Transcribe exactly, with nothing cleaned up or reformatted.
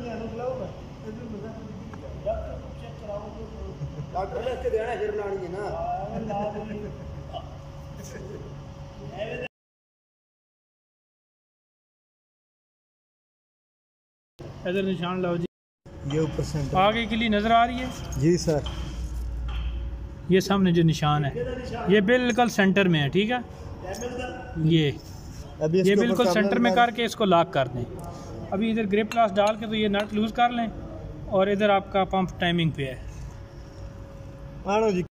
Doctor ने इसके देना फिर लानी है ना। इधर निशान लाओ जी। ये ऊपर सेंटर आगे के लिए नज़र आ रही है जी सर। ये सामने जो निशान है ये बिल्कुल सेंटर में है, ठीक है। ये अभी ये बिल्कुल सेंटर में करके इसको लॉक कर दें। अभी इधर ग्रिप ग्लास डाल के तो ये नट लूज़ कर लें और इधर आपका पंप टाइमिंग पे है। आनो जी